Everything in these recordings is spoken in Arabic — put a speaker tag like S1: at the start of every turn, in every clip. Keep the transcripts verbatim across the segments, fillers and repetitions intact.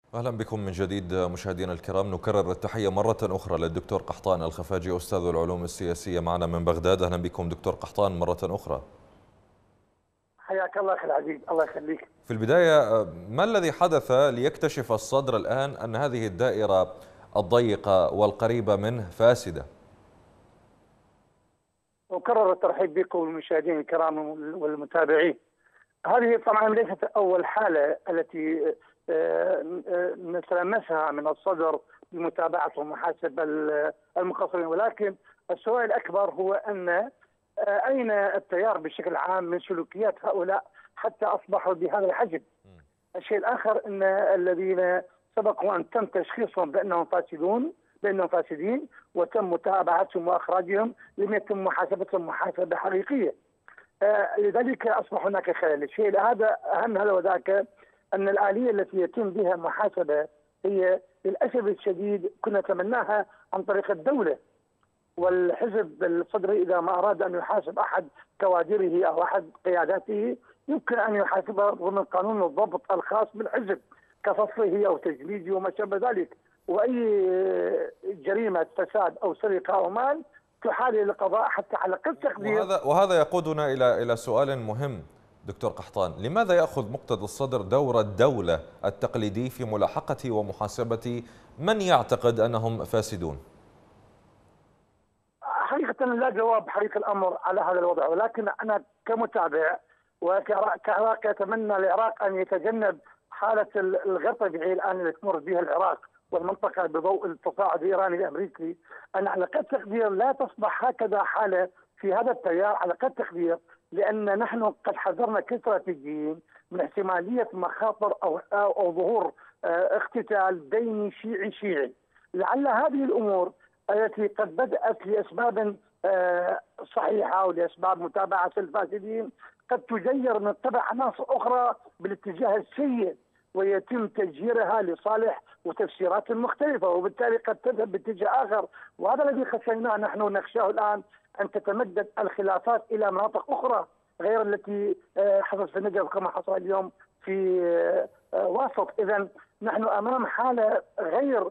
S1: أهلا بكم من جديد مشاهدينا الكرام. نكرر التحية مرة أخرى للدكتور قحطان الخفاجي أستاذ العلوم السياسية معنا من بغداد. أهلا بكم دكتور قحطان مرة أخرى.
S2: حياك الله أخي العزيز، الله يخليك.
S1: في البداية، ما الذي حدث ليكتشف الصدر الآن أن هذه الدائرة الضيقة والقريبة منه فاسدة؟
S2: أكرر الترحيب بكم المشاهدين الكرام والمتابعين. هذه طبعا ليست أول حالة التي نتلمسها من الصدر بمتابعة ومحاسبة المقصرين، ولكن السؤال الأكبر هو أن أين التيار بشكل عام من سلوكيات هؤلاء حتى أصبحوا بهذا الحجم؟ الشيء الآخر أن الذين سبقوا أن تم تشخيصهم بأنهم فاسدون بأنهم فاسدين وتم متابعتهم وإخراجهم، لم يتم محاسبتهم محاسبة حقيقية. آه لذلك أصبح هناك خلل. الشيء هذا أهم هذا وذاك أن الآلية التي يتم بها المحاسبة هي للأسف الشديد كنا نتمناها عن طريق الدولة، والحزب الصدري إذا ما أراد أن يحاسب أحد كوادره أو أحد قياداته يمكن أن يحاسبه ضمن قانون الضبط الخاص بالحزب كفصله أو تجميده وما شابه ذلك، وأي جريمة فساد أو سرقة أو مال تحال إلى القضاء حتى على أقل تقدير.
S1: وهذا وهذا يقودنا إلى إلى سؤال مهم دكتور قحطان، لماذا يأخذ مقتدى الصدر دور الدولة التقليدي في ملاحقة ومحاسبة من يعتقد أنهم فاسدون؟
S2: حقيقة لا جواب حقيقة الأمر على هذا الوضع، ولكن أنا كمتابع وكعراقي أتمنى العراق أن يتجنب حالة الغطة الآن اللي تمر بها العراق والمنطقة بضوء التصاعد الإيراني الأمريكي، أن على قد تقدير لا تصبح هكذا حالة في هذا التيار على قد تقدير، لأن نحن قد حذرنا كاستراتيجيين من احتمالية مخاطر أو أو ظهور اقتتال بين شيعي شيعي. لعل هذه الأمور التي قد بدأت لأسباب صحيحة ولأسباب متابعة الفاسدين قد تجير من قبل عناصر أخرى بالاتجاه السيء ويتم تجييرها لصالح وتفسيرات مختلفة، وبالتالي قد تذهب باتجاه آخر. وهذا الذي خشيناه نحن نخشاه الآن، أن تتمدد الخلافات إلى مناطق أخرى غير التي حصلت في النجف كما حصل اليوم في واسط. إذا نحن أمام حالة غير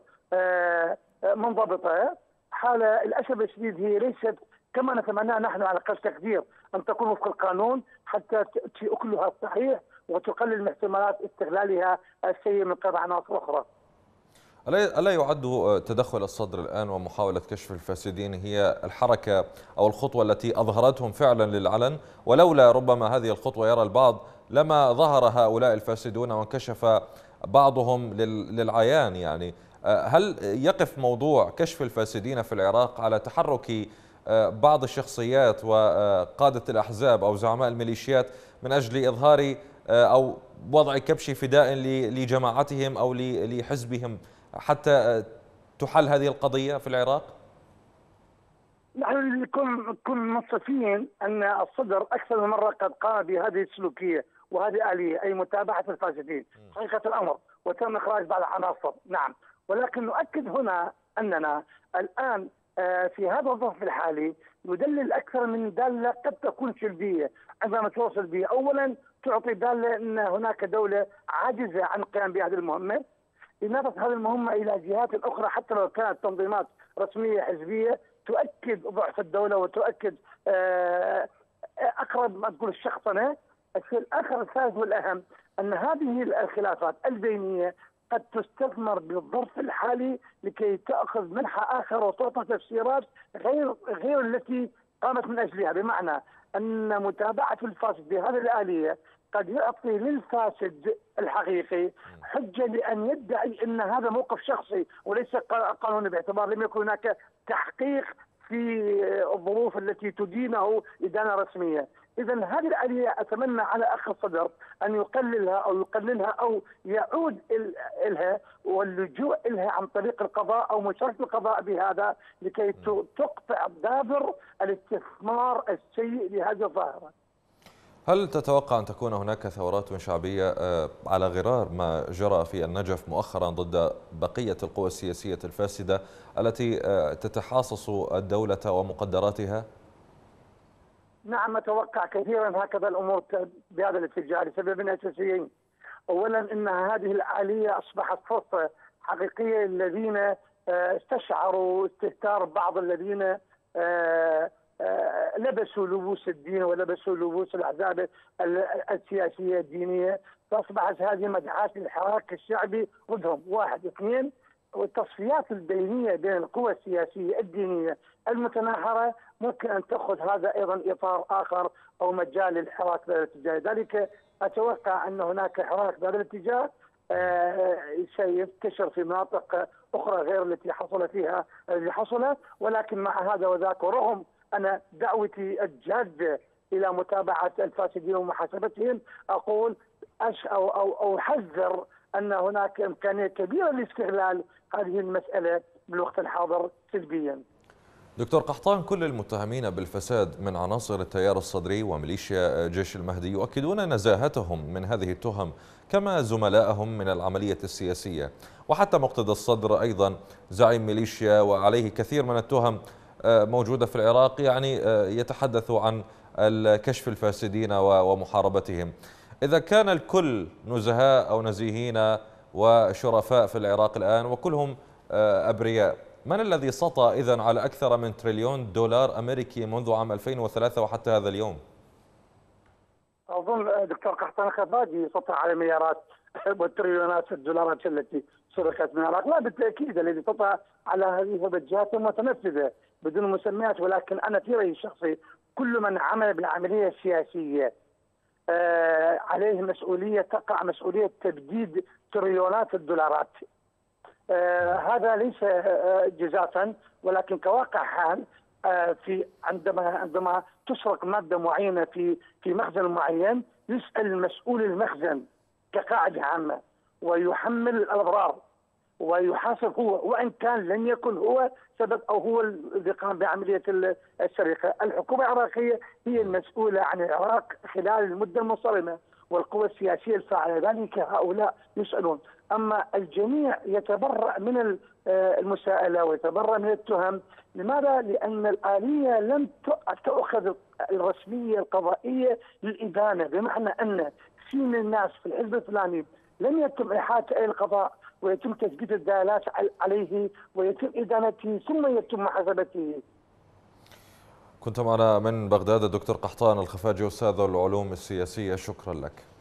S2: منضبطة، حالة للأسف الشديد هي ليست كما نتمنى نحن على قدر تقدير أن تكون وفق القانون حتى تأتي أكلها الصحيح وتقلل من احتمالات استغلالها السيء من قبل عناصر أخرى.
S1: ألا يعد تدخل الصدر الآن ومحاولة كشف الفاسدين هي الحركة أو الخطوة التي أظهرتهم فعلا للعلن؟ ولولا ربما هذه الخطوة يرى البعض لما ظهر هؤلاء الفاسدون وانكشف بعضهم للعيان. يعني هل يقف موضوع كشف الفاسدين في العراق على تحرك بعض الشخصيات وقادة الأحزاب أو زعماء الميليشيات من أجل إظهار أو وضع كبش فداء لجماعتهم أو لحزبهم حتى تحل هذه القضية في العراق؟
S2: نحن نكون منصفين أن الصدر أكثر من مرة قد قام بهذه السلوكية وهذه آلية، أي متابعة الفاسدين حقيقة الأمر، وتم إخراج بعض العناصر. نعم، ولكن نؤكد هنا أننا الآن في هذا الظرف الحالي ندلل أكثر من دالة قد تكون سلبية. عندما توصل بها، أولا تعطي دالة أن هناك دولة عاجزة عن القيام بهذه المهمة، لنفس هذه المهمة إلى جهات أخرى حتى لو كانت تنظيمات رسمية حزبية تؤكد ضعف الدولة وتؤكد أقرب ما تقول الشخصنة. الشيء الآخر الثالث والأهم أن هذه الخلافات البينية قد تستثمر بالظرف الحالي لكي تأخذ منحى آخر وتعطى تفسيرات غير غير التي قامت من أجلها، بمعنى أن متابعة الفاسد بهذه الآلية قد يعطي للفاسد الحقيقي حجة لأن يدعي أن هذا موقف شخصي وليس قانوني، باعتبار لم يكن هناك تحقيق في الظروف التي تدينه إدانة رسمية. إذا هذه الآلية أتمنى على أخ الصدر أن يقللها أو يقللها أو يعود إلها واللجوء إلها عن طريق القضاء أو مشاركة القضاء بهذا لكي تقطع دابر الاستثمار السيء لهذه الظاهرة.
S1: هل تتوقع أن تكون هناك ثورات شعبية على غرار ما جرى في النجف مؤخرا ضد بقية القوى السياسية الفاسدة التي تتحاصص الدولة ومقدراتها؟
S2: نعم، أتوقع كثيرا هكذا الأمور بهذا الاتجاه لسببين أساسيين. أولا أن هذه الآلية أصبحت فرصة حقيقية للذين آه، استشعروا استهتار بعض الذين آه، آه، لبسوا لبوس الدين ولبسوا لبوس الأحزاب السياسية الدينية، فأصبحت هذه مدعاة للحراك الشعبي ضدهم. واحد. اثنين، والتصفيات البينية بين القوى السياسية الدينية المتناحرة ممكن أن تأخذ هذا أيضا إطار آخر أو مجال للحراك بهذا الاتجاه. لذلك أتوقع أن هناك حراك بهذا الاتجاه آه، سينتشر في مناطق أخرى غير التي حصل فيها اللي حصل. ولكن مع هذا وذاك، ورغم أنا دعوتي الجادة إلى متابعة الفاسدين ومحاسبتهم، أقول أش أو أو أو أحذر أن هناك إمكانية كبيرة لاستغلال هذه المسألة بالوقت الحاضر سلبيا.
S1: دكتور قحطان، كل المتهمين بالفساد من عناصر التيار الصدري وميليشيا جيش المهدي يؤكدون نزاهتهم من هذه التهم، كما زملائهم من العملية السياسية، وحتى مقتدى الصدر أيضا زعيم ميليشيا وعليه كثير من التهم موجودة في العراق، يعني يتحدث عن كشف الفاسدين ومحاربتهم. إذا كان الكل نزهاء أو نزيهين وشرفاء في العراق الآن وكلهم أبرياء، من الذي سطى إذن على أكثر من تريليون دولار أمريكي منذ عام ألفين وثلاثة وحتى هذا اليوم؟
S2: أظن دكتور قحطان خفاجي سطى على مليارات وتريليونات الدولارات التي سرقت من العراق. لا، بالتأكيد الذي سطى على هذه الجهات متنفذة بدون مسميات. ولكن أنا في رأيي الشخصي كل من عمل بالعملية السياسية آه عليه مسؤولية، تقع مسؤولية تبديد تريليونات الدولارات. آه هذا ليس آه جزافا، ولكن كواقع حال آه في عندما عندما تسرق مادة معينة في في مخزن معين، يسأل مسؤول المخزن كقاعدة عامة ويحمل الأضرار ويحاسب هو، وإن كان لم يكن هو سبب أو هو الذي قام بعملية السرقة. الحكومة العراقية هي المسؤولة عن العراق خلال المدة المنصرمة، والقوى السياسية الفاعلة، ذلك هؤلاء يسألون. أما الجميع يتبرأ من المساءلة ويتبرأ من التهم. لماذا؟ لأن الآلية لم تأخذ الرسمية القضائية للإدانة، بمعنى أن في من الناس في الحزب الفلاني لم يتم إحاطة أي القضاء ويتم تثبيت الدلالات عليه ويتم إدانته ثم يتم محاسبته.
S1: كنت معنا من بغداد الدكتور قحطان الخفاجي، أستاذ العلوم السياسية، شكرا لك.